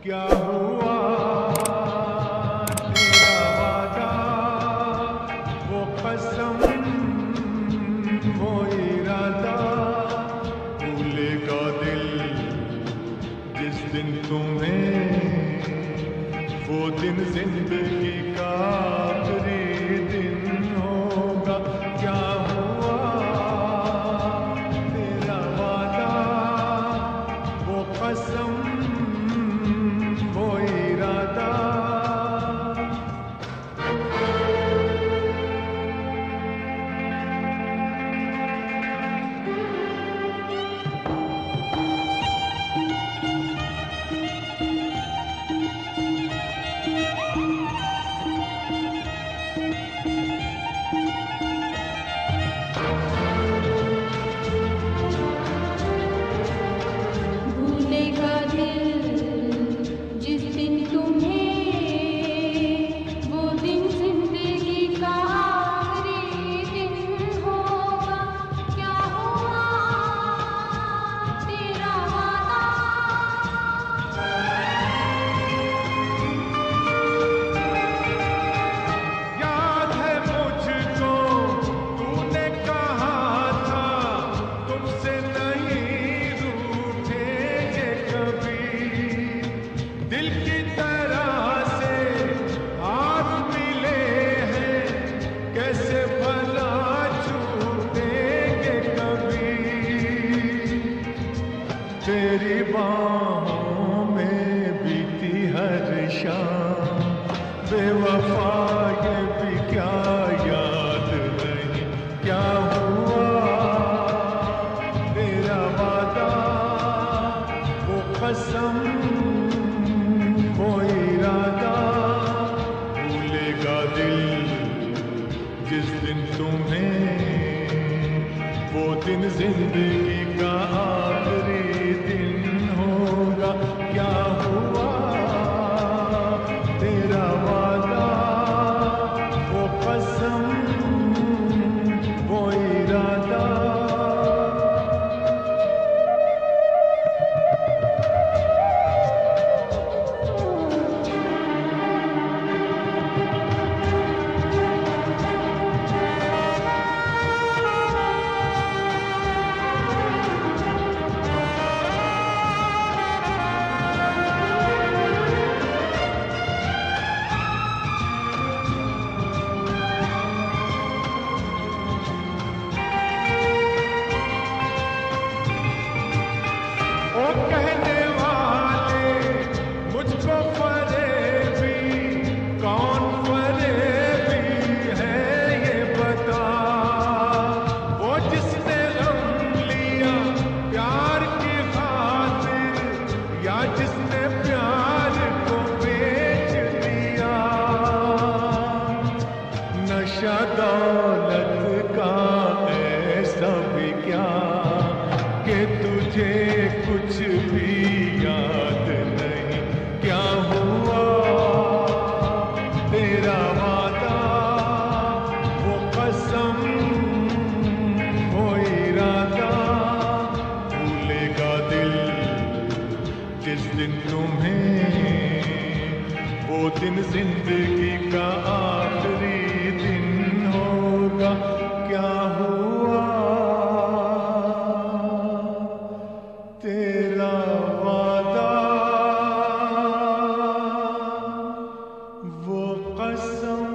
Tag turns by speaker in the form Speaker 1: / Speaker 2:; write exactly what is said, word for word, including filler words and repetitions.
Speaker 1: क्या हुआ तेरा वादा, वो कसम वो इरादा, भूलेगा दिल जिस दिन तुम्हें, वो दिन जिंदगी का आखिरी दिन होगा। क्या हुआ तेरा वादा, वो कसम वो इरादा।
Speaker 2: भूलेगा दिल जिस दिन तुम्हें, वो दिन जिंदगी का आखिरी दिन होगा। क्या हुआ तेरा वादा,
Speaker 1: याद है मुझको तूने कहा था, तुमसे नहीं रूठेंगे कभी। दिल की तरह से हाथ मिले हैं, कैसे भला छूटेंगे कभी। तेरी बाहों में बीती हर शाम, बेवफा ये भी क्या याद नहीं। क्या हुआ तेरा वादा, वो कसम वो इरादा, भूलेगा दिल जिस दिन तुम्हें, वो दिन जिंदगी का आखिरी दिन होगा। क्या हुआ तेरा वादा, वो कसम वो इरादा। ओ कहने वाले मुझको फरेबी, कौन फरेबी है ये बता। वो जिसने गम लिया प्यार की खातिर, या जिसने प्यार को बेच दिया। नशा दौलत का ऐसा भी क्या कि तुझे कुछ भी याद नहीं। क्या हुआ तेरा वादा, वो कसम वो इरादा, भूलेगा दिल जिस दिन तुम्हें, वो दिन जिंदगी का आखिरी दिन होगा। क्या हुआ तेरा वादा, वो कसम